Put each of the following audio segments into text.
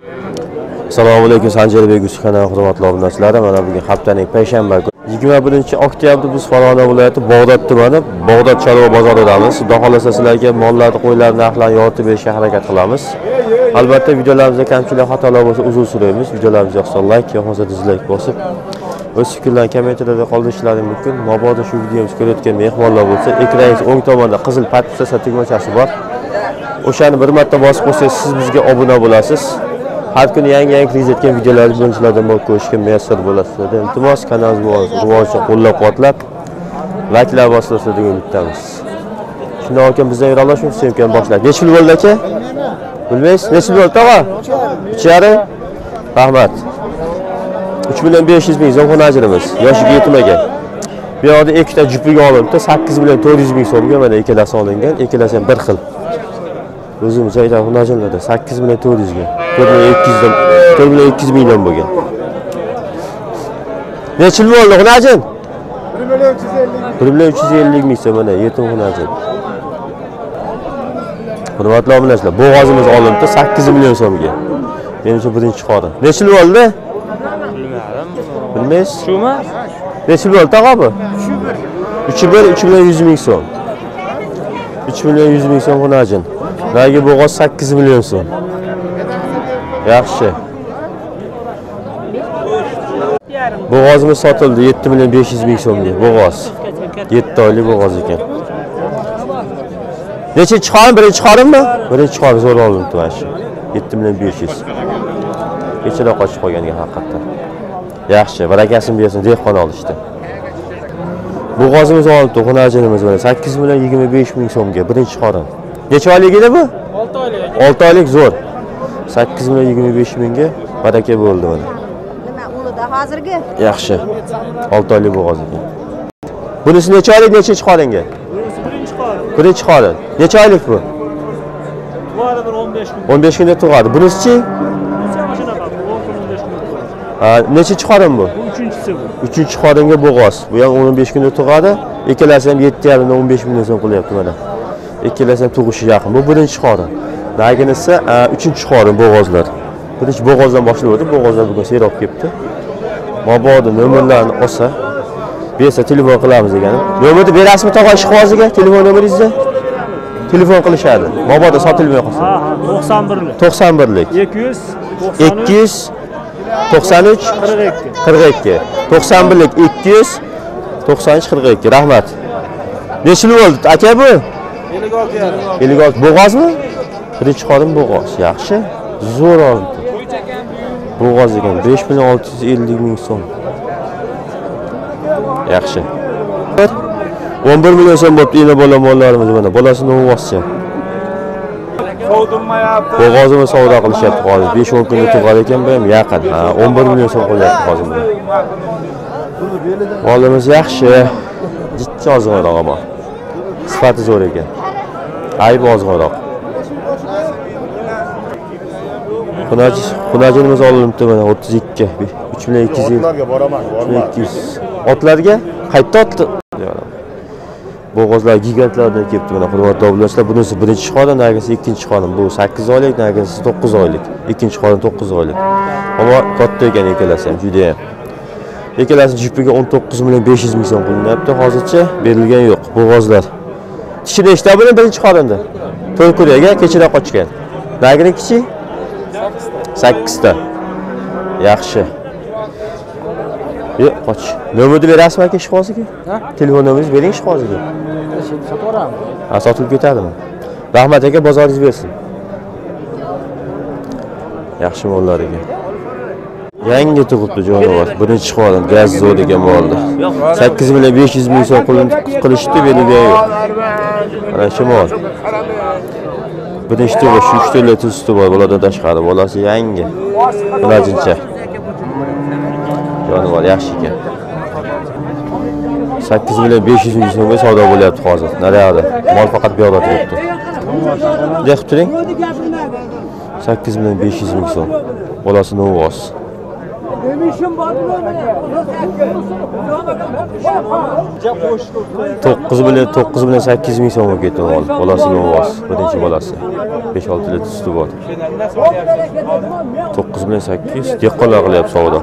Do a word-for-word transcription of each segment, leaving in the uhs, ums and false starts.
Assalomu alaykum, Sanjarbek kanali hurmatli obunachilar. Mana bugun haftaning payshanba kuni yigirma birinchi oktyabr biz Farg'ona viloyati Bog'dod tumani Bog'dod chorva bozoridamiz. Xudo xolasa sizlarga mollarni, qo'ylarni narxlarini yoritib berishga harakat qilamiz. Albatta videolarimizda kamchilik, xatolar bo'lsa uzr so'raymiz. Videolarimizga yoqsa like, yoqmasa dislike bosib o'z fikrlarni kommentariyada qoldirishlaring mumkin. Mabodo shu videomizni ko'rayotgan mehmonlar bo'lsa, ekranning o'ng tomonida qizil podpisa tugmachasi bor. O'shani bir marta bosib qo'ysangiz siz bizga obuna bo'lasiz. Har kuni yangi-yangi qilayotgan videolarni birinchilardan bo'lib ko'rishga muyassar bo'lasizlar. Iltimos, kanalimizni rivojini qo'llab-quvvatlab, like'lar bosinglar degan umiddamiz. Shundan keyin bizdan yurolishmiz, imkon boshlaydi. Necha yil bo'ldi aka? Bilmaysiz? Necha yil bo'ldi tog'a? uch yarim. Rahmat. uch million besh yuz ming so'm xonajirimiz. Yoshiga yetmagan. Bu yerda ikkita jupiga olibdi, sakkiz million to'rt yuz ming so'mga mana ikkalasi olingan. Ikkalasi ham bir xil. O'zimiz joyda xonajirlarda sakkiz million to'rt yuz ga. to'rt million ikki yuz dan to'rt million ikki yuz mingdan bo'lgan. Necha yil bo'ldi xonajin? bir million uch yuz ellik ming so'm mana yetim xonajin. Hurmatli obunachilar, bo'g'ozimiz olindi sakkiz million so'mga. Menimcha birinchi qori. Necha yil bo'ldi? Bilmaysiz? Shumi? Necha yil bo'ldi tog'a bu? uch bir uch million yuz ming so'm. uch million yuz ming so'm xonajin. Nagi bo'g'oz sakkiz million so'm. Yaxshi. Bo'g'ozimiz sotildi yetti million besh yuz ming so'mga. Bo'g'oz. yetti oylik bo'g'oz ekan. Necha chiqarim? Birinchi chiqarimmi? Birinchi chiqarim zo'r olindi mana shu. yetti million besh yuz. Kechada qochib qolganiga haqiqatan. Yaxshi, barakasini bersin, dehqon olishdi. Bo'g'ozimiz olibdi, xonajinimiz mana sakkiz million yigirma besh ming so'mga birinchi chiqarim. Necha oylik edi bu? olti oylik. olti oylik zo'r. sakkiz million yigirma besh mingga baraka bo'ldi mana. Nima ulida hozirgi? Yaxshi. olti oylik bo'g'oz ekan. Bunisi necha oylik, necha chiqaringa? Bunisi birinchi qori. Birinchi qori. Necha oylik bu? Tug'adi bir o'n besh kun. o'n besh kunda tug'adi. Bunisi-chi? Bunisi ham shunaqa, o'n kun o'n besh kun tug'adi. Ha, necha chiqarim bu? Bu uchinchisi bu. uchinchi qoringa bo'g'oz. Bu ham o'n besh kunda tug'adi. Ikkalasi ham yetti yarim dan o'n besh million so'm qilyapti mana. Ikkalasi ham tug'ishi yaqin. Bu birinchi qori. Naginisi uchinchi qori bo'g'ozlar. Birinchi bo'g'ozdan boshlanadi. Bo'g'ozlar bugun seroq kelibdi. Mabodo nomerlarni olsa, bersa telefon qilamiz deganim. Nomerni berasizmi tog'a ish qoziga? Telefon nomeringizni? Telefon qilishadi. Mabodo sotilmay qolsa. Ha, ha, to'qson birlik. to'qson birlik. ikki yuz ikki yuz to'qson uch qirq ikki. qirq ikki. to'qson birlik ikki yuz to'qson uch qirq ikki. Rahmat. Necha yil bo'ldi aka bu? ellik olti yarim. ellik olti bo'g'ozmi? Birinchi qorim bo'g'oz. Yaxshi. Zo'r oldi. Bo'g'oz ekan besh million olti yuz ellik ming so'm. Yaxshi. o'n bir million so'm bo'pti yana bola mollarimiz mana. Bolasini o'g'ozcha. Sovdurmayapti. Bo'g'ozimiz savdo qilishyapti hozir. besh o'n kunda tug'ar ekan bu ham yaqin. Ha, o'n bir million so'm qo'yapti hozir. Molimiz yaxshi. Jitti ozg'inroq ammo. Sifati zo'r ekan. Ayb ozg'inroq. Xunajin, xunajinimiz olindi mana o'ttiz ikki. uch million ikki yuz. Otlarga boraman, boraman. ikki yuz. Otlarga qayta otdi. Bo'g'ozlar gigantlardan kelibdi mana hurmatli obunachilar. Bunisi birinchi qorin, nagisi ikkinchi qorin. Bu sakkiz oylik, nagisi to'qqiz oylik. Ikkinchi qorin to'qqiz oylik. Ammo katta ekan ikkalasi ham juda ham. Ikkalasi jipiga o'n to'qqiz million besh yuz ming so'm qilinyapti. Hozircha berilgan yo'q bo'g'ozlar. Tishini eshita buni birinchi qorinda. To'y ko'ryaga kechada qochgan. Nagini kichik? sakkiz ta. Yaxshi. Yo'q, qoch. Nomerni berasizmi aka ishqoziga? Ha? Telefon nomeringizni bering ishqoziga. Sotib olamiz. Ha, sotib ketadimi? Rahmat aka, bozoringiz bersin. Yaxshi mollar ekan. Yangi tug'ibdi jonivor. Birinchi qorin, gaz zo'r ekan molda. sakkiz million besh yuz ming so'm qilishdi, berilgan yo'q. Mana shu mol. Birinchi tug'ish uch to'la tusti bor, boladan tashqari. Bolasi yangi. Xonajincha. Jonivor yaxshi ekan. sakkiz million besh yuz ming so'mga savdo bo'lyapti hozir. Naryoqda. Mol faqat bu yoqda turibdi. Dehq turing. sakkiz million besh yuz ming so'm. Bolasini o'g'oz. to'qqiz bilan to'qqiz bilan sakkiz ming so'm bo'lib ketdi mol. Bolasini ovoz, birinchi bolasi. besh olti litr suti bor. to'qqiz bilan sakkiz dehqonlar qilyapti savdo.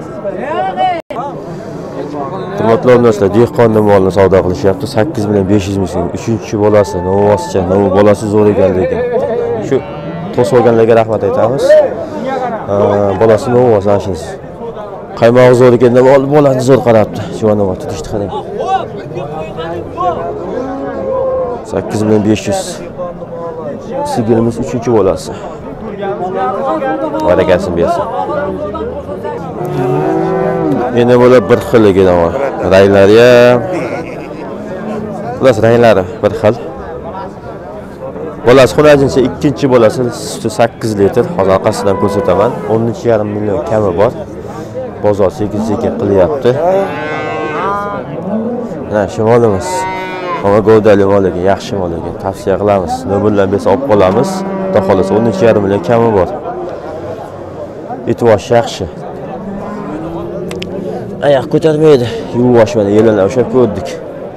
Hurmatli obunachilar, dehqonning molini savdo qilishyapti. sakkiz bilan besh yuz ming so'm. uchinchi bolasi, novvoscha, nov bolasi zo'r ekan lekin. Shu to'sib olganlarga rahmat aytamiz. Bolasi novvos ashins. Qaymog'i zo'r ekan deb olib bolani zo'r qarabdi. Juvonova tutishdi qarang. sakkiz bilan besh yuz. Sigirimiz uchinchi bolasi. Barakasini bersin. Endi bo'la bir xil ekan ama. Ranglari ham. Bular ranglari bir xil. Bolasi xonajincha ikkinchi bolasi suti sakkiz litr. Hozir orqasidan ko'rsataman. o'n uch yarim million kami bor. Bozor sekin-sekin qilyapti. Mana shu molimiz. Ama g'ovdali mol ekan, yaxshi mol ekan. Tavsiya qilamiz. Nomerlarni bersa olib qolamiz. Xudo xolasa o'n uch yarim million kami bor. E'tibosh yaxshi. Oyoq ko'tarmaydi. Yuvosh mana yelana o'shab ko'rdik.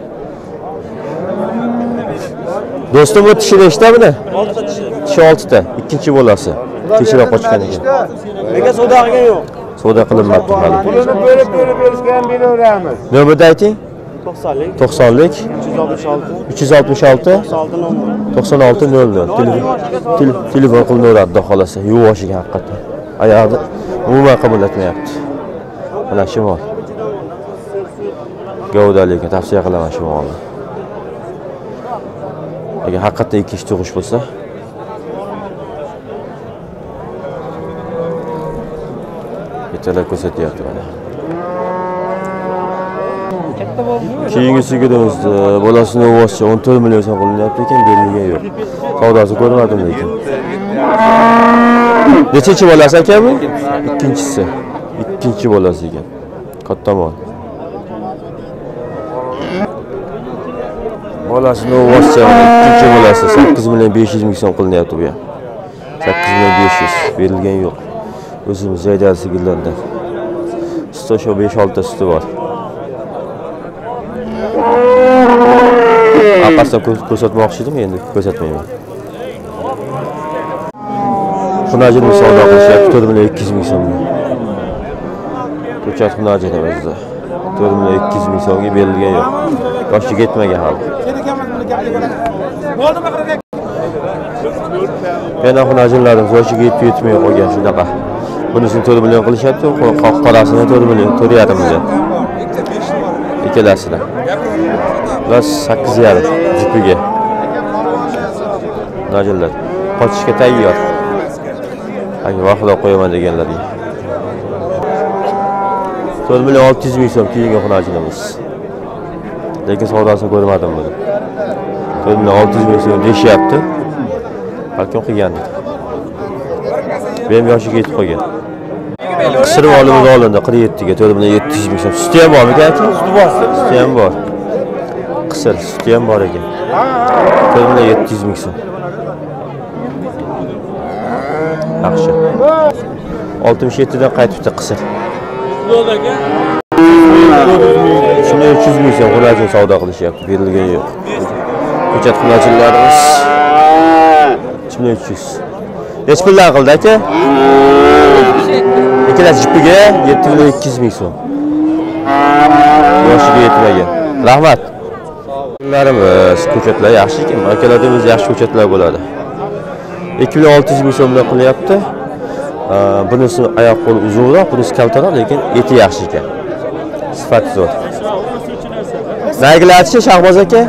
Do'stim bu tishini eshitda buni? Tishi oltita, ikkinchi bolasi. Kechira qochgan ekan. Nega savdo qilgan yo'q? Savdo qilinmabdi hali. Pulini bo'lib-bo'lib berishga ham beraveramiz. Nomerni ayting. to'qsonlik, to'qsonlik, uch yuz oltmish olti, uch yuz oltmish olti, to'qson olti nol nol. Telefon qilaveradi xudo xolasa. Yuvosh ekan haqiqatan. Oyoqni umuman qimirlatmayapti. Mana shu mol. G'ovdali ekan, tavsiya qilaman shu molni. Agar haqiqatda ikkinchi tug'ish bo'lsa, bittalar ko'rsatyapti mana. Keyingi sigirimizni bolasini ovozcha o'n to'rt million so'm qilinyapti ekan, berilgan yo'q. Savdosi ko'rmadim lekin. Nechinchi bolasi ekan bu? Ikkinchisi. Ikkinchi bolasi ekan. Katta mol. Bolasini ovozcha ikkinchi bolasi sakkiz million besh yuz ming so'm qilinyapti bu ham. sakkiz million besh yuz berilgan yo'q. O'zimiz zaydar sigirlardan. Suti shu besh olti ta suti bor. Apasdan ko'rsatmoqchi edim, endi ko'rsatmayman. Xunajinni savdo qilishyapti to'rt million ikki yuz ming so'm. Ko'chat xunajini o'zida. to'rt million ikki yuz ming so'mga berilgan yo'q. Yoshi ketmagan hali. Yana xunajinlarimiz yoshiga yetib yetmay qolgan shunaqa. Bunisini to'rt million qilishyapti, qorasini to'rt million, to'rt yarim million. Ikkalasini. Ular sakkiz yarim jipiga. Najillar qochishga tayyor. Agar vaqtida qo'yaman deganlarga. to'rt million olti yuz ming so'm keyingi xonajinimiz. Lekin savdosini ko'rmadim buni. to'rt million olti yuz ming so'm deyishyapti. Balkim qilgandir. Benim yoshiga yetib qolgan. Qisir olimiz olindi qirq yetti ga to'rt million yetti yuz ming so'm. Suti ham bormi aka? Suti bor. Suti ham bor. Qisir suti ham bor ekan. to'rt million yetti yuz ming so'm. Yaxshi. oltmish yetti dan qaytibdi qisir. Yo'ldagi uch million uch yuz ming so'm xonajin savdo qilishyapti, berilgan yo'q. Ko'chat xonajinlarimiz uch million uch yuz. Nech puldan qildi aka? Ikkalasi jipiga yetti million ikki yuz ming so'm. Yoshiga yetmagan. Rahmat. Kunlarimiz ko'chatlar yaxshi ekan. Akalarimiz yaxshi ko'chatlar bo'ladi. ikki million olti yuz ming so'mdan qilyapti. Bunisi oyoq qo'li uzunroq, bunisi kaltaroq, lekin eti yaxshi ekan. Sifati zo'r. Naygilarchi Shahboz aka?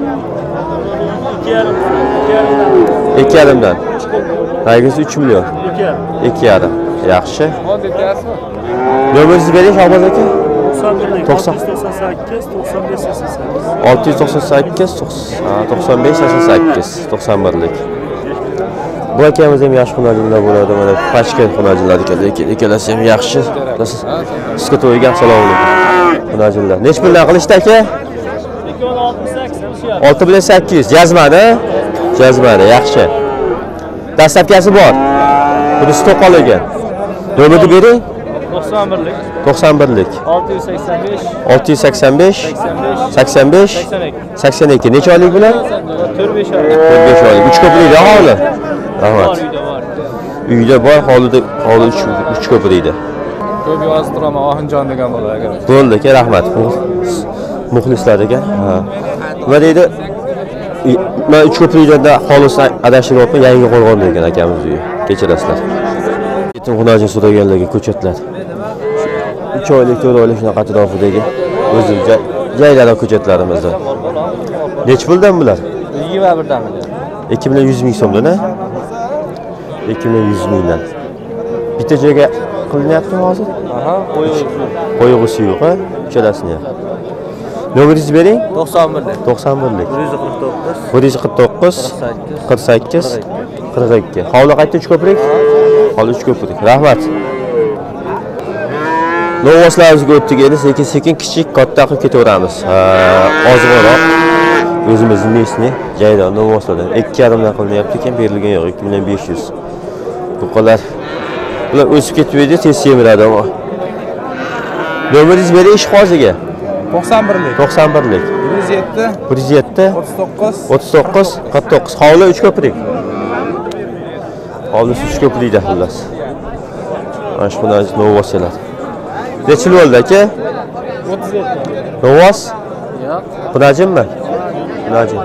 ikki yarim dan. Naygisi uch million. ikki yarim. Yaxshi. Nomeringizni bering Shahboz aka? to'qson sakkiz to'qson besh sakson sakkiz. olti yuz to'qson sakkiz to'qson besh sakson sakkiz to'qson birlik. Bu akamiz ham yaxshi xonajinlar bo'ladi. Mana pachka xonajinlar ekan, lekin ikkalasi ham yaxshi. Sizga to'yga assalomu alaykum. Xonajinlar. Nech puldan qilishdi aka? olti million sakkiz yuz. Jazmani? Jazmani, yaxshi. Dastlabkasi bor. Bunisi to'qol ekan. Nomerni bering. to'qson birlik. to'qson birlik. olti yuz sakson besh. olti yuz sakson besh. sakson besh. sakson besh. sakson ikki. Necha oylik bular? to'rt besh oylik. to'rt besh oylik. uch ko'prikda hovli. Rahmat. Bor uyda bor. Uyda bor, hovlida hovli uch ko'prikda. Ko'p yozib turaman, Oxinjon degan bola aka. Bo'ldi aka, rahmat. Muxlislar ekan. Ha. Nima deydi? Men uch ko'prikda xolisdan adashiryapman, yangi qo'rg'on degan akamiz uyi. Kechirasizlar. Yetim xonajin so'raganlarga ko'chatlar. uch oylik, to'rt oylik shunaqa atrofidagi o'zimizga joylarda ko'chatlarimizdan. Nech puldan bular? yigirma birdan. ikki million yuz ming so'mdan, a? ikki million yuz mingdan. Bitta joyga qilinyaptimi hozir? Aha, qo'yib. Qo'yig'isi yo'q, ha? Uchalasini ham. Nomeringizni bering? to'qson birlik. to'qson birlik. bir yuz qirq to'qqiz. bir yuz qirq to'qqiz. qirq sakkiz. qirq ikki. Hovli qayerda uch ko'prik? Hovli uch ko'prik. Rahmat. Novoslarimizga o'tdik endi sekin-sekin kichik katta qilib ketaveramiz. Ozg'inroq. O'zimizning местный joyda Novoslardan ikki yarim dan qilinyapti ekan, berilgan yo'q ikki million besh yuz. Bu qadar ular o'sib ketmaydi, tez semiradi ama. Nomeringizni bering ish hoziga. to'qson birlik. to'qson birlik. bir yuz yetti. bir yuz yetti. o'ttiz to'qqiz. o'ttiz to'qqiz. qirq to'qqiz. Hovli uch ko'prik. Hovli uch ko'prikda xullas. Mana shu bunday Novoslar. Necha yil bo'ldi aka? o'ttiz yetti. Novos? Yo'q. Bunajimmi? Bunajim.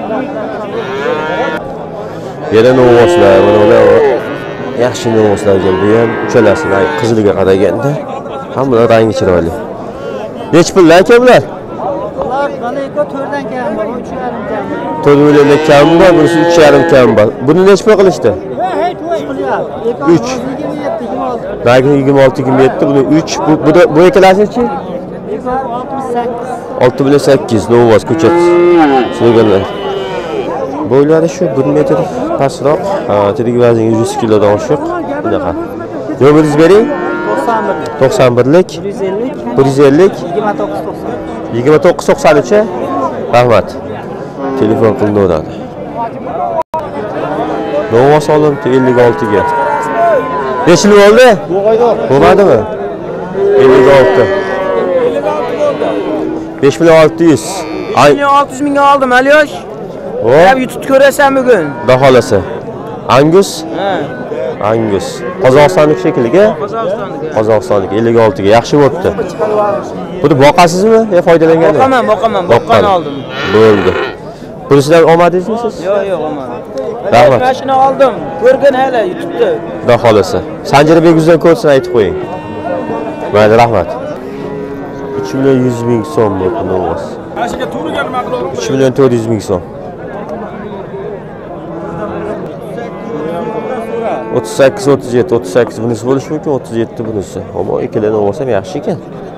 Yana Novoslar, mana ular yaxshi Novoslar keldi ham, uchalasini qiziliga qaraganda hammalar rangi chiroyli. Nech pul aka bular? Ular mana eko to'rtdan kam bor, uch yarim kam. to'rt milliondan kam bor, bunisi uch yarim kam bor. Buni nech pul qilishdi? uch. yigirma yetti, yigirma olti. Nagi yigirma olti yigirma yetti, buni uch, bu bu da bu ikkalasichi? oltmish sakkiz. olti million sakkiz Novos ko'chat. Sloganlar. Bo'ylari shu bir metr pastroq, tirik vazni yuz kilodan oshiq. Bunaqa. Nomeringizni bering? to'qson birlik. to'qson birlik. bir yuz ellik. bir yuz ellik. yigirma to'qqiz to'qson. yigirma to'qqiz to'qson uch. Rahmat. Telefon qilinadi. Novos olimdi ellik olti ga. besh yil bo'ldi? Bo'lmadimi? ellik olti. besh million olti yuz. Ay, olti yuz mingga oldim, Alyosh. o, Hep YouTube ko'rasan bugun. Xudo xolasa. Angus? Ha. Angus. Qozog'istonlik shekilli-ga? Qozog'istonniki. Qozog'istonlik ellik olti ga yaxshi bo'pti. Buni boqasizmi yo foydalangan? Boqaman, boqaman, boqqan oldim. Bo'ldi. Bunisidan olmadingizmi siz? Yo'q, yo'q, olmadim. Rahmat. Mashina oldim. Ko'rgin hali YouTube'da. Xudo xolasa. Sanjarbekuzdan ko'rsin aytib qo'ying. Mayli, rahmat. uch million yuz ming so'm bu Novos. uch million to'rt yuz ming so'm. o'ttiz sakkiz o'ttiz yetti o'ttiz sakkiz bunisi bo'lishi mumkin, o'ttiz yetti bunisi. Ammo ikkalani olsam yaxshi ekan.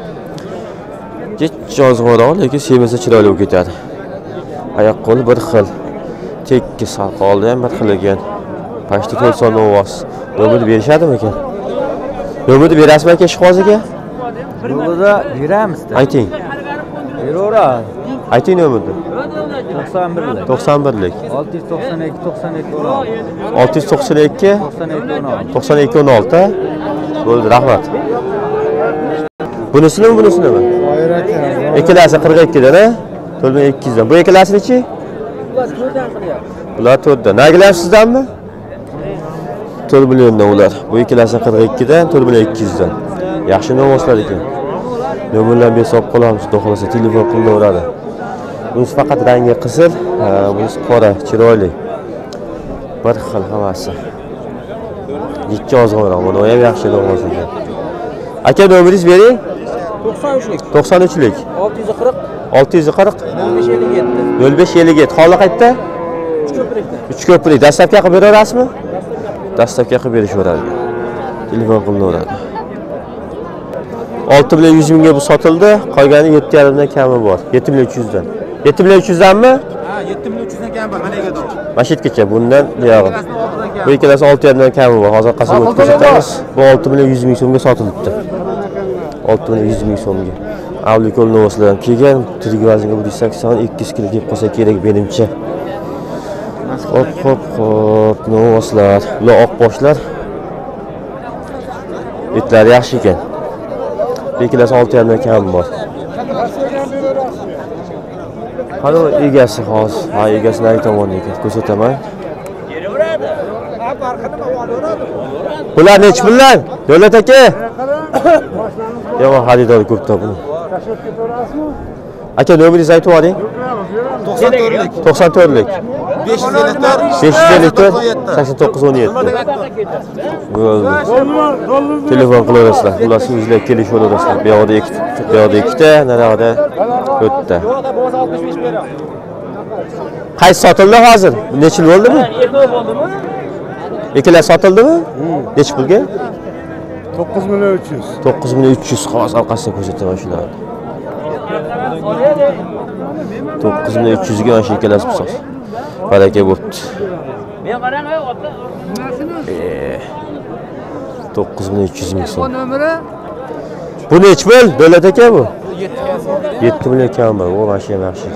Kech ozg'inroq, lekin semizda chiroyli bo'lib ketadi. Oyoq qo'li bir xil. Tekki soqolni ham bir xil ekan. Pashti to'lson Novos. Nomerni berishadimi ekan? Nomerni berasizmi aka Shihozga? Yo'lda beramiz-da. Ayting. Beraveradi. Ayting nomerni. to'qson birlik. to'qson birlik. olti yuz to'qson ikki to'qson ikki o'n olti. olti yuz to'qson ikki to'qson ikki o'n olti. to'qson ikki o'n olti. Bo'ldi, rahmat. Bunisini bunisini-mi? Xo'ir aka. Ikkalasi qirq ikki dan, a? to'rt million ikki yuz dan. Bu ikkalasi-chi? Ular to'rtdan qilyapti. Bular to'rt dan. Nagilar sizdanmi? to'rt milliondan ular. Bu ikkalasi qirq ikki dan, to'rt million ikki yuz dan. Yaxshi Novoslar ekan. Nomerlarni berib qolamiz, xudo xolasa telefon qilaveradi. Bunisi faqat rangi qizil, bunisi qora, chiroyli. Bir xil hammasi. Ikki ozg'inroq, buni ham yaxshi Novos ekan. Aka nomeringizni bering? to'qson uchlik. to'qson uchlik. olti yuz qirq. olti yuz qirq. nol besh ellik yetti. nol besh ellik yetti. Holi qayerda? uch ko'prikda. uch ko'prik. Dastlabki qilib beraverasizmi? Dastlabki qilib berishaveradi. Telefon qilaveradi. olti million yuz mingga bu sotildi, qolgani yetti yarim dan kami bor. yetti million uch yuz dan. yetti million uch yuz danmi? Ha, yetti million uch yuz dan kam bor, mana yerda. Mashitgacha bundan buyog'i. Bu ikkalasi olti yarim dan kami bor. Hozir qasam o'tib ko'rsatamiz. Bu olti million yuz ming so'mga sotilibdi. olti million yuz ming so'mga. Avlikol Novoslar ham kelgan, tirik vaznga bir yuz sakson ikki kilo deb qo'ysa kerak menimcha. Hop, hop, hop, Novoslar, ular oq boshlar. Etlar yaxshi ekan. ikkalasi olti yarim dan kam bor. Qani egasi hozir. Ha, egasini ayta tomonda ekan. Ko'rsataman. Bular nech pullar? Davlat aka. Yo'q, xaridor ko'p topini. Aka, nomeringizni aytib oling. to'qson to'rtlik. to'qson to'rtlik. besh yuz ellik to'rt. besh yuz ellik to'rt sakson to'qqiz o'n yetti. Bo'ldi. Telefon qilaverasizlar. Ular o'zingizlar kelishaverasizlar. Bu yoqda ikkita, bu yoqda ikkita, naryoqda to'rtta. Qaysi sotildi hozir? Necha yil bo'ldimi? Ikkalasi sotildimi? Necha pulga? to'qqiz million uch yuz. to'qqiz million uch yuz hozir orqasidan ko'rsataman shularni. to'qqiz million uch yuz ga mana shu ikkalasi pisoq. Baraka bo'pti. to'qqiz million uch yuz ming so'm. Bu necha pul? Davlat aka bu? yetti million kam bor. O mana shu ham yaxshi.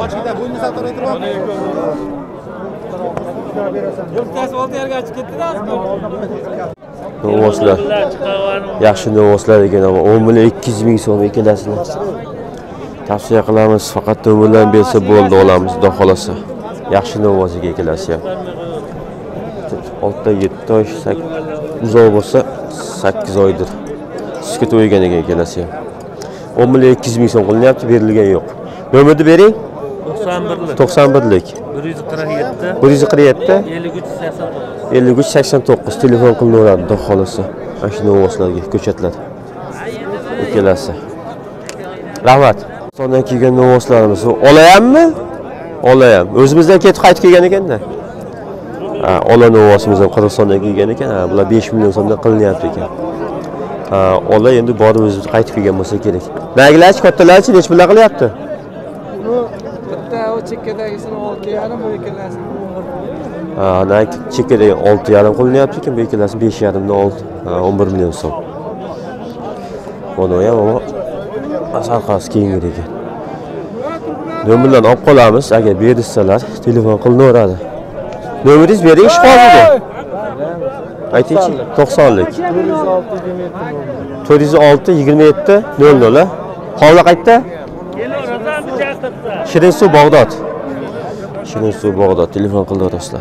Novoslar. Yaxshi novoslar ekan, ammo o'n million ikki yuz ming so'm ikkalasini. Tavsiya qilamiz, faqat to'g'ridan bersa bo'ldi, olamiz, xudo xolasa. Yaxshi novosiga ikkalasi ham. olti yetti oy, uzoq bo'lsa sakkiz oydir. Sutga to'ygan ekan ikkalasi ham. o'n million ikki yuz ming so'm qilinyapti, berilgan yo'q. Nomerni bering. to'qson birlik. to'qson birlik. bir yuz qirq yetti. bir yuz qirq yetti. ellik uch sakson to'qqiz. ellik uch sakson to'qqiz telefon qilinaveradi, xudo xolasa. Mana shu novoslarga ko'chatlar. Ikkalasi. Rahmat. Sondan kelgan novoslarimiz olayapmi? Olayam. O'zimizdan ketib qaytib kelgan ekanda. Ha, ola novosimiz ham Qozog'istondan kelgan ekan. Ha, bular besh million so'mdan qilinyapti ekan. Ha, ola endi borib o'zimiz qaytib kelgan bo'lsa kerak. Nagilarchi, kattalarchi nech pullar qilyapti? Bitta o chekkadagisini olti yarim, bu ikkalasini Ha, nak chekkada olti yarim qilinyapti ekan, bu ikkalasi besh yarim dan olti. Ha, o'n bir million so'm. Buni ham ama asarqasi keyingi ekan. Nomerlarni olib qolamiz, agar berishsalar telefon qilinaveradi. Nomeringiz bering ishqolida. Aytingchi, to'qsonlik. to'rt yuz olti yigirma yetti nol nol. Hovli qayerda? Shirinsuv Bog'dod. Shirinsuv Bog'dod telefon qildirsizlar.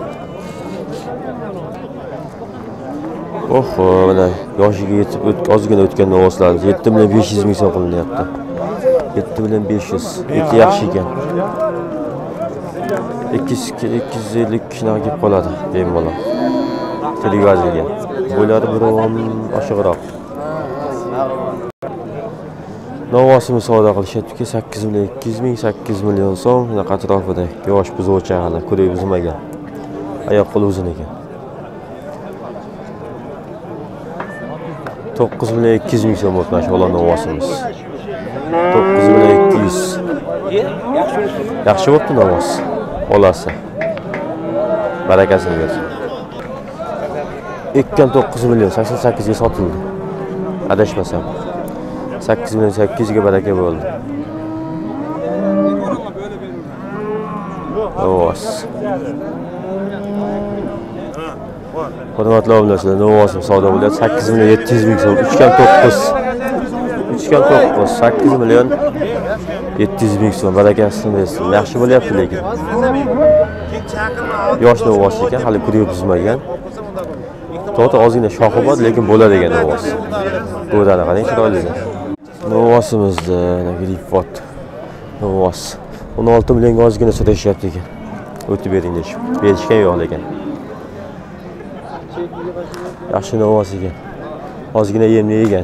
Oho, mana yoshiga yetib ozgina o'tgan novoslar yetti million besh yuz ming so'm qilinyapti. yetti million besh yuz. Eti yaxshi ekan. ikki yuz ellik shinaga kelib qoladi, bemalol. Televizorga. Bo'ylari biroz oshiqroq. Novosimiz savdo qilishyapti, sakkiz million ikki yuz ming, sakkiz million so'm, bunaqa atrofida. Yosh buzuvchi hali, ko'rib buzmagan. Oyoq qo'li uzun ekan. to'qqiz million ikki yuz ming so'm o'tmash olan novosimiz. to'qqiz million ikki yuz. Yaxshi bo'pti novos. Olasi. Barakasini bersin. Ekkan to'qqiz million sakson sakkiz ga sotildi. Adashmasam. sakkiz million sakkiz yuz ga baraka bo'ldi. Novos. Hurmatli obunachilar, novosim savdo bo'lyapti. sakkiz million yetti yuz ming so'm. uch dan to'qqiz. uch dan to'qqiz, sakkiz million yetti yuz ming so'm. Barakasini bersin. Yaxshi bo'lyapti lekin. Yosh novos ekan, hali ko'rib buzmagan. To'g'ri ozgina shoxi bor, lekin bo'ladi degan novos. Bo'dani qarang, chiroyli. Novosimizda gripvot. Novos. o'n olti millionga ozgina so'rashyapti ekan. O'tib bering deb. Berishgan yo'q lekin. Yaxshi novos ekan. Ozgina yemni yegan.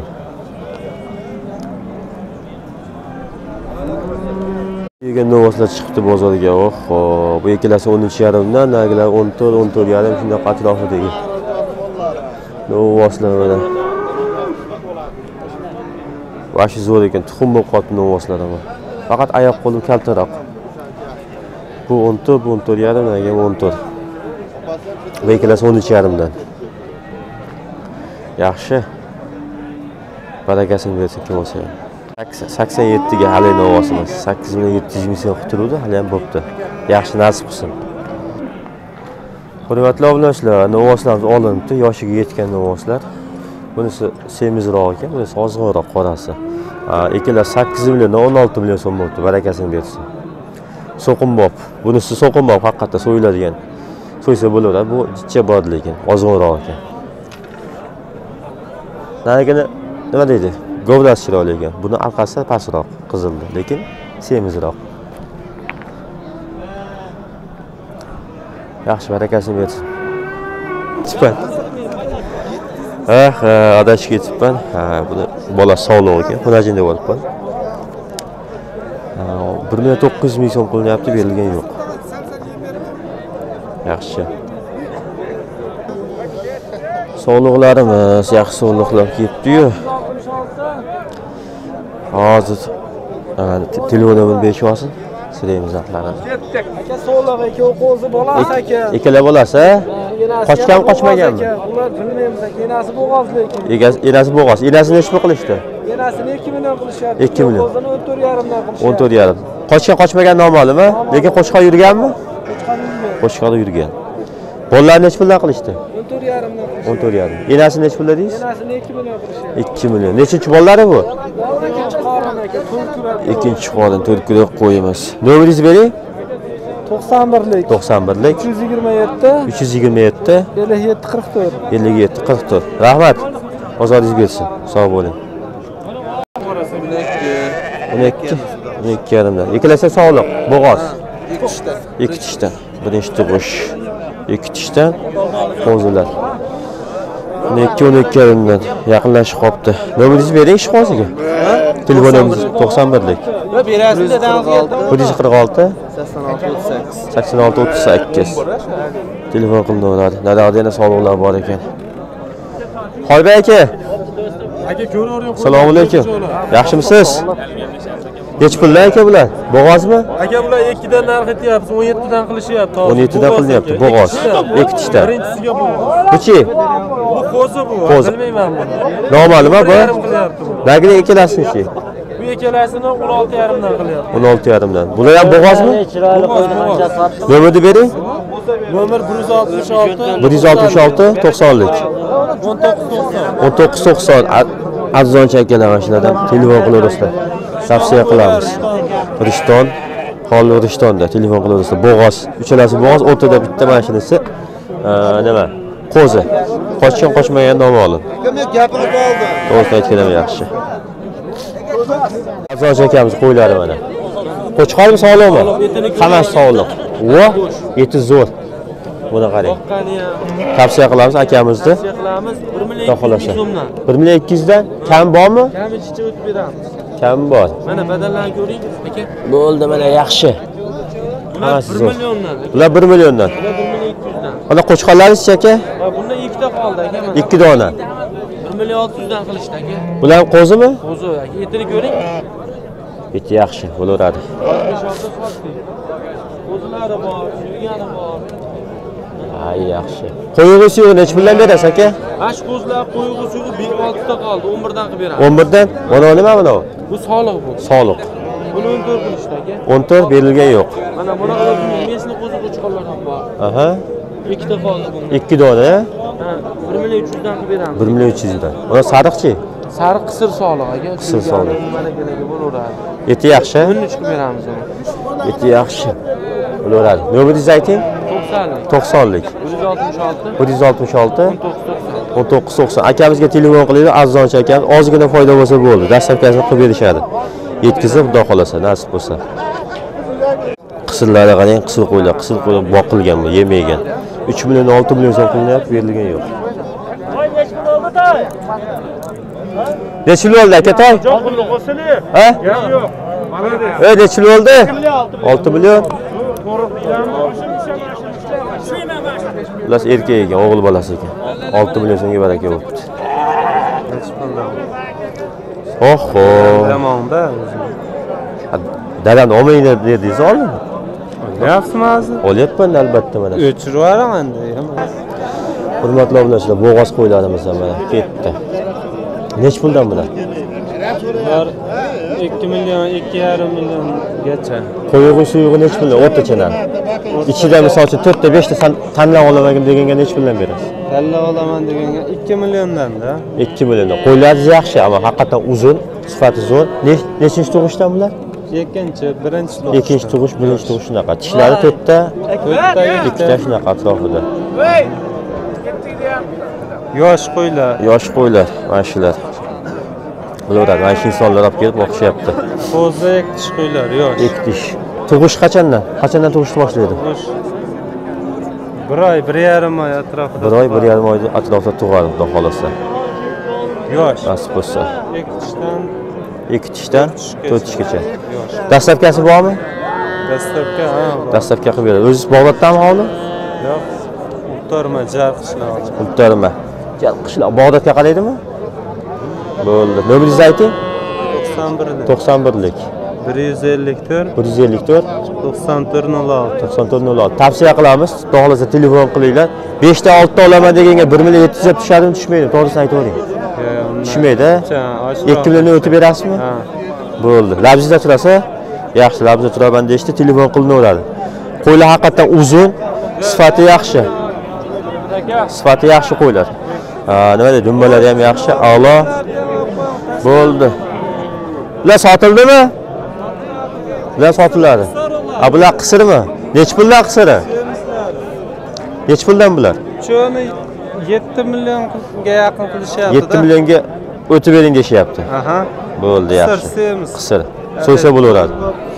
Yegan novoslar chiqibdi bozorga. Oho, bu ikkalasi o'n uch yarim dan, nagilar o'n to'rt, o'n to'rt yarim shunday atrofidagi. Novoslar mana. Vashi zo'r ekan, tuxum bo'lib qoldi novoslar ham. Faqat oyoq qo'li kaltaroq. Bu o'n to'rt, bu o'n to'rt yarim, nagi o'n to'rt. Bu ikkalasi o'n uch yarim dan. Yaxshi. Barakasini bersin kim bo'lsa ham. sakson yetti ga hali novosimiz. sakkiz million yetti yuz ming so'm turuvdi, hali ham bo'pti. Yaxshi nasib qilsin. Hurmatli obunachilar, novoslarimiz olinibdi, yoshiga yetgan novoslar. Bunisi semizroq ekan, bunisi ozg'inroq qorasi. Ha, ikkilar sakkiz milliondan o'n olti million so'm bo'libdi, barakasini bersin. So'qinbob. Bunisi so'qinbob, haqiqatda so'yiladigan. So'ysa bo'laveradi. Bu jichcha bor lekin, ozg'inroq ekan. Narigini nima deydi? Govdasi chiroyli ekan. Buni orqasi pastroq, qizildi, lekin semizroq. Yaxshi, barakasini bersin. Chipan. Ah, adashib ketibman. Ha, buni bola sog'liq ekan. Xonajin deb olibman. bir million to'qqiz yuz ming so'm qilyapti, berilgan yo'q. Yaxshi. Sog'liqlarimiz yaxshi sog'liqlar ketdi-yu. Hozir telefonimni berib olsin. Silaymiz aqlarini. Aka sog'liq aka, o'zi bolasi aka. Ikkala bolasi, ha? Qochgan qochmaganmi? Ular bilmaymiz aka, enasi bo'g'oz lekin. Egasi, enasi bo'g'oz. Enasini nechta qilishdi? Enasini ikki million qilishyapti. ikki million. O'zini o'n to'rt yarim dan qilishyapti. o'n to'rt yarim. Qochgan qochmagan noma'lum-a? Lekin qo'chqor yurganmi? Qo'chqor yurgan. Qo'chqorda yurgan. Bolalar nech puldan qilishdi? o'n to'rt yarim dan qilishyapti. o'n to'rt yarim. Enasi nech pulda deysiz? Enasini ikki million qilishyapti. ikki million. Nechinchi bolalari bu? Ikkinchi qorin aka, to'rt kurak. Ikkinchi qorin, to'rt kurak qo'yimiz. Nomeringizni bering? to'qson birlik. to'qson birlik. uch yuz yigirma yetti. uch yuz yigirma yetti. ellik yetti qirq to'rt. ellik yetti qirq to'rt. Rahmat. Bozoringiz bersin. Sog' bo'ling. o'n ikki. o'n ikki yarimdan. Ikkalasi sog'liq, bo'g'oz. ikki tishda. ikki tishdan. Birinchi tug'ish. ikki tishdan qo'zilar. o'n ikki o'n ikki yarimdan yaqinlashib qopti. Nomeringizni bering ishqoziga. Telefonimiz to'qson birlik. Berasiz dadangizga. bir yuz qirq olti sakson olti o'ttiz sakkiz. sakson olti o'ttiz sakkiz. Telefon qilaveradi. Naryoqda yana sog'liqlar bor ekan. Xolbay aka. Aka ko'ravering. Assalomu alaykum. Yaxshimisiz? Nech pullar aka bular? Bo'g'ozmi? Aka bular ikki dan narx aytyapsiz, o'n yetti dan qilishyapti. o'n yetti dan qilyapti, bo'g'oz. ikki tishda. Birinchisiga bo'g'oz. Buchi? Bu qo'zi bu. Qo'zi. Bilmayman buni. Noma'lum-a bu? Yarim qilyapti bu. Nagini ikkalasini-chi? Bu ikkalasini o'n olti yarim dan qilyapti. o'n olti yarim dan. Bular ham bo'g'ozmi? Chiroyli qo'ydi qanchasi bor? Nomerni bering. Nomer bir yuz oltmish olti bir yuz oltmish olti to'qsonlik. o'n to'qqiz to'qson. o'n to'qqiz to'qson. Arzoncha akalar mana shulardan telefon qilaverasizlar. Tavsiya qilamiz. Rishton, Xolli Rishtonda telefon qilaverasizlar. Bo'g'oz, uchalasi bo'g'oz, o'rtada bitta mashinasi nima? Qo'zi. Qochgan qochmagan noma'lum. Kim gapirib qoldi? To'g'risini aytganim yaxshi. Arzoncha akamiz qo'ylari mana. Qo'chqormi sog'liqmi? Hammasi sog'liq. Va eti zo'r. Buni qarang. Tavsiya qilamiz akamizni. Qilamiz bir million Xudo xolasa. ikki yuz so'mdan. bir million ikki yuz dan kam bormi? Kamichicha o'tib beramiz. Kam bor. Mana badallarni ko'ring, aka. Bo'ldi, mana yaxshi. Bular Hammasi bir zo'r. milliondan. Bular bir milliondan. Bular bir million ikki yuz dan. Mana qo'chqorlaringiz aka? Va bunda ikkita qoldi aka mana. ikki dona. bir million olti yuz dan qilishdi aka. Bular qo'zimi? Qo'zi aka, etini ko'ring. Eti yaxshi, bo'laveradi. besh olti sotdik. Qo'zilari bor, yugani bor. Ay yaxshi. Qo'yig'i suyug'i nech puldan berasiz aka? Ash qo'zlar qo'yg'i suyug'i bir olti ta qoldi, o'n bir dan qilib beramiz. o'n bir dan. Mana nima mana bu? Bu soliq bu. Soliq. Buni o'n to'rt qilishdi aka. o'n to'rt berilgan yo'q. Mana bunaqa mesni qo'zi qo'chqorlar ham bor. Aha. Ikkita qoldi bunda. ikki dona. Ha, bir million uch yuz dan qilib beramiz. bir million uch yuz dan. Mana sariqchi? Sariq qisir soliq aka. Qisir soliq. Mana kenaga bo'laveradi. Eti yaxshi. o'n uch qilib beramiz uni. Eti yaxshi. Bo'laveradi. Nomeringizni ayting? to'qsonlik. to'qsonlik. bir yuz oltmish olti. bir yuz oltmish olti o'n to'qqiz to'qson. o'n to'qqiz to'qson. Akamizga telefon qiling, arzoncha akamiz. Ozgina foyda bo'lsa bo'ldi. Dastavkasini qilib berishadi. Yetkazib, xudo xolasa, nasib bo'lsa. Qisirlarga qarang, qisir qo'ylar, qisir qo'ylar boqilgan bu, yemaygan. uch million olti million so'm qilyapti, berilgan yo'q. Necha yil bo'ldi aka toy? Ha? Yo'q. E, necha yil bo'ldi? olti million. Ular erkak ekan, o'g'il bolasi ekan. olti million so'mga baraka bo'libdi. Oho. Zamonda Dadamni olmaydi dedingiz, oldimi? Yaxshimi hozir? Olyapman albatta mana. O'chirib yuboraman endi. Hurmatli obunachilar, bo'g'oz qo'ylarimiz ham mana ketdi. Nech puldan bular? Bular ikki million, ikki yarim milliongacha. Qo'yig'i suyug'i nech puldan? O'rtacha narx. Ichida misol uchun to'rtta beshta tanlab olaman deganga nech puldan berasiz? Tanlab olaman deganga ikki milliondan-da. ikki milliondan. Qo'ylaringiz yaxshi, ammo haqiqatan uzun, Sifati zo'r. Ne- Nechinchi tug'ishdan bular? Ikkinchi, birinchi Ikkinchi tug'ish, birinchi tug'ish shunaqa. Tishlari to'rtta, ikkita shunaqa atrofida. yosh qo'ylar. Yosh qo'ylar, mana shular. Bular mana shu insonlar olib kelib boqishyapti. Qo'zi ikki tish qo'ylar, yosh. Ikki tish. Tug'ish qachondan? Qachondan tug'ishni boshlaydi? Bir oy, bir yarim oy atrofida. Bir oy, bir yarim oy atrofida tug'adi, xudo xolasa. Yosh. Nasib bo'lsa. Ikki tishdan Ikki tishdan to'rt tishgacha. yosh. Dastlabkasi bormi? Dastlabki, ha, bor. Dastlabki qilib beradi. O'zingiz Bog'doddanmi hozir? Yo'q. Muhtorma, jar qishlog'i. Muhtarima. Jar qishloq Bog'dodga qaraydimi? Bo'ldi. Nomeringizni ayting. to'qson bir to'qson birlik. bir yuz ellik to'rt bir yuz ellik to'rt to'qson to'rt nol olti. to'qson to'rt nol olti. Tavsiya qilamiz. Xudo xolasa telefon qilinglar. besh ta olti ta olaman deganga bir million yetti yuz ga tushadimi, tushmaydi? To'g'risini aytavering. Tushmaydi. ikki million o'tib berasizmi? Ha. Bo'ldi. Labzida turasa, yaxshi, labzida turaman deyishdi, telefon qilinaveradi. Qo'ylar haqiqatan uzun, sifati yaxshi. Sifati yaxshi qo'ylar. Ha, nima deydi? Dumbalari ham yaxshi, a'lo. Bo'ldi. Bular sotildimi? Bular sotiladi. A bular qisirmi? Nech puldan qisiri? Nech puldan bular? Shuni yetti millionga yaqin qilishyapti. yetti millionga o'tib bering deyapti. Aha. Bo'ldi, yaxshi. Qisir. Qisir. So'ysa bo'laveradi.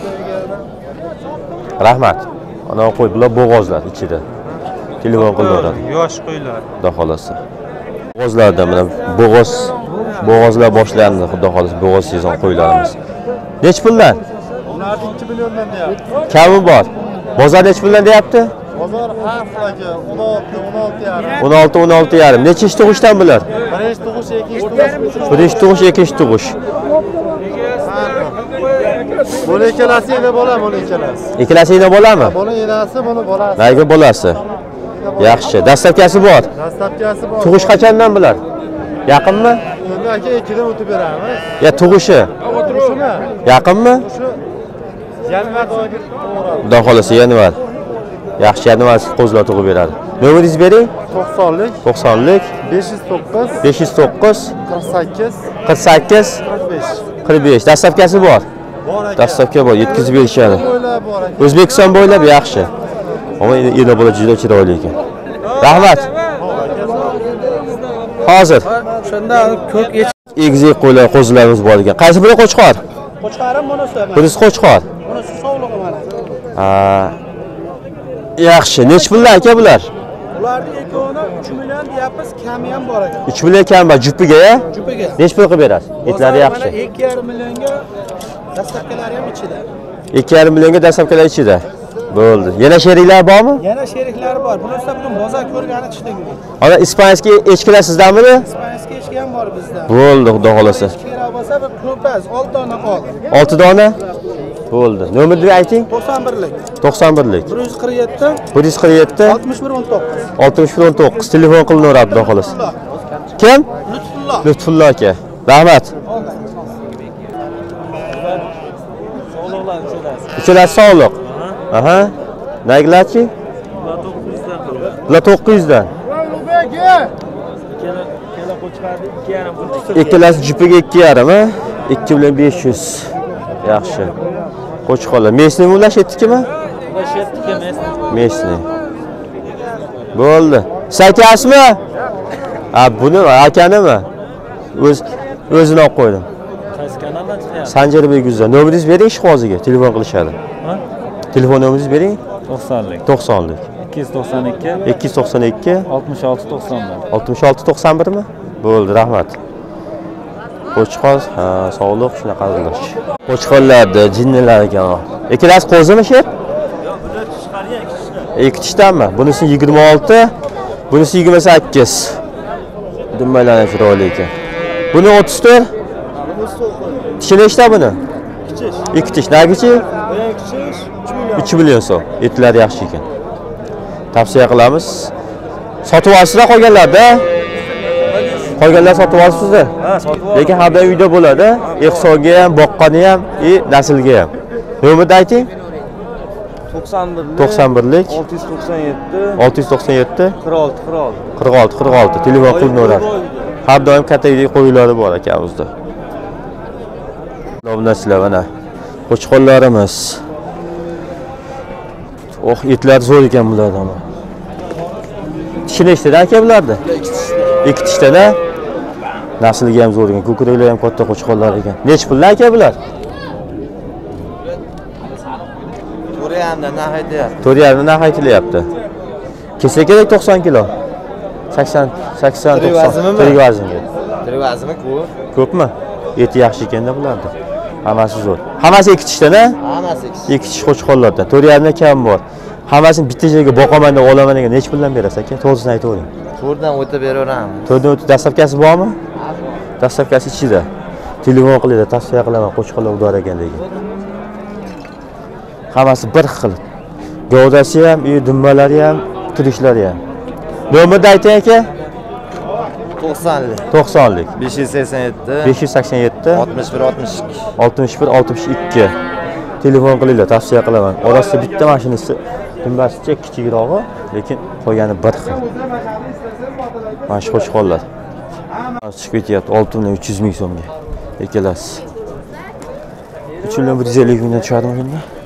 Rahmat. Ana qo'y, bular bo'g'ozlar ichida. Telefon qilaveradi. Yosh qo'ylar. Xudo xolasa. Bo'g'ozlarda mana bo'g'oz, bo'g'ozlar boshlandi, xudo xolasa, bo'g'oz sezon qo'ylarimiz. Nech puldan? Ularni ikki milliondan deyapti. Kami bor. Bozor nech puldan deyapti? Bozor har xilga o'n olti, o'n olti yarim. o'n olti, o'n olti yarim. Nechinchi tug'ishdan bular? Birinchi tug'ish, ikkinchi tug'ish. Birinchi tug'ish, ikkinchi tug'ish. Buni ikkalasi yana bola, buni ikkalasi. Ikkalasi yana bolami? Buni enasi, buni bolasi. Nayga bolasi? Yaxshi. Dastlabkasi bor. Dastlabkasi bor. Tug'ish qachondan bular? Yaqinmi? Endi aka ikkidan o'tib beramiz. Ya tug'ishi? Turishimi? Yaqinmi? Shu yanvar oyiga to'g'ri. Xudo xolasa yanvar. Yaxshi yanvar qo'zlar tug'ib beradi. Nomeringizni bering. to'qsonlik, to'qsonlik, besh yuz to'qqiz, besh yuz to'qqiz, qirq sakkiz, qirq sakkiz, qirq besh. qirq besh. Dastlabkasi bor. Bor aka. Dastlabki bor, yetkazib berishadi. Bo'ylab bor aka. O'zbekiston bo'ylab yaxshi. Ammo endi bo'la juda chiroyli ekan. Rahmat. Hozir Shunda ko'k egizak qo'ylar, qo'zilarimiz bor ekan. Qaysi biri qo'chqor? qo'chqarim bunisi. Birisi qo'chqor. Bunisi sovlig'i mana. Ha. Yaxshi. Nech pullar aka bular? Ularning ikkovini uch million deyapmiz, kami ham bor ekan. uch million kam bor jupiga, ya? Jupiga. Nech pul qilib berasiz? Etlari yaxshi. Mana ikki yarim millionga dastlabkilari ham ichida. ikki yarim millionga dastlabkilar ichida. Bo'ldi. Yana sheriklar bormi? Yana sheriklari bor. Bunisida bugun bozor ko'rgani chiqdik. Ana ispanskiy echkilar sizdanmi? Ispanskiy echki ham bor bizda. Bo'ldi, xudo xolasa. Kerak bo'lsa bir ko'paz, olti dona qoldi. olti dona? Bo'ldi. Nomerni ayting. to'qson birlik, to'qson birlik, bir yuz qirq yetti, bir yuz qirq yetti, oltmish bir o'n to'qqiz. oltmish bir o'n to'qqiz. Telefon qilinaveradi, xudo xolasa. Kim? Lutfulloh. Lutfullo aka. Rahmat. Uchalasi sog'liq. Aha. Naglachi? Bular to'qqiz yuz dan. Ikkalasi jupiga ikki yarim, ha? ikki million besh yuz. Yaxshi. Qo'chqorlar. Mesni ular shetdikimi? Ular shetdiki mesni. Mesni. Bo'ldi. Saytyapsizmi? Ha, buni akanimi? O'z o'zini olib qo'ydim. Qaysi kanaldan chiqyapti? Sanjarbek Guzar. Nomeringizni bering ishqoziga, telefon qilishadi. Ha? Telefon nomeringizni bering. to'qsonlik, to'qsonlik, ikki yuz to'qson ikki, ikki yuz to'qson ikki, oltmish olti to'qson bir. oltmish olti to'qson bir mi? Bo'ldi, rahmat. Qo'chqor, ha, sog'liq shunaqa qilish. Qo'chqorlarda jinnilar ekan. Ikkalasi qo'zimi sher? Ikki tishdanmi? Bunisi yigirma olti, bunisi yigirma sakkiz. Dummalar chiroyli ekan. Buni o'ttiz to'rt. Tishi nechta buni? Ikki tish. Nagichi? uch million so'm. Etlar yaxshi ekan. Tavsiya qilamiz. Sotib olsizlar qolganlarda. Qolganlar sotib olsizlar. Ha, sotib ol. Lekin har doim uyda bo'ladi. Ehsonga ham, boqqani ham, e naslga ham. Nomerni ayting. to'qson birlik, to'qson birlik, olti yuz to'qson yetti, olti yuz to'qson yetti, qirq olti, qirq olti. qirq olti, qirq olti telefon qilinaveradi. Har doim katta uyda qo'yiladi bor akamizda. Obunachilar mana qo'chqonlarimiz. Oh, etlar zo'r ekan bularda ham. Tishi nechtadan aka bularda? Ikki tishtada. Nasliga ham zo'r ekan, ko'kraklari ham katta qo'chqonlar ekan. Nech puldan aka bular? to'rt yarim dan aytyapti. to'rt yarim dan aytilyapti. Kelsa kerak to'qson kilo. sakson sakson Tirik to'qson. vaznimi? Tirik vaznga. Tirik vazmi ko'p. Ko'pmi? Eti yaxshi ekanda bularda. Hammasi zo'r. Hammasi ikki tishdan-a? Hammasi ikki. Ikki tish qo'chqonlarda. to'rt yarim dan kam bor. Hammasini bitta joyga boqaman deb olaman degan nech puldan berasiz aka? To'g'risini aytavering. to'rtdan o'tib beraveramiz. to'rtdan o'tib dastlabkasi bormi? Dastlabkasi ichida. Telefon qilinglar, tavsiya qilaman qo'chqonlar udor ekanligi. Hammasi bir xil. Gavdasi ham, uy dummalari ham, turishlari ham. Nomerni ayting aka. to'qsonlik. to'qsonlik. besh yuz sakson yetti. besh yuz sakson yetti. oltmish bir oltmish ikki. oltmish bir oltmish ikki. Telefon qilinglar, tavsiya qilaman. Orasida bitta mashinasi dumbasicha kichikrog'i, lekin qolgani bir xil. Mana shu qo'chqonlar. Chiqib ketyapti olti million uch yuz ming so'mga. Ikkalasi. uch million bir yuz ellik mingdan tushadimi bunda?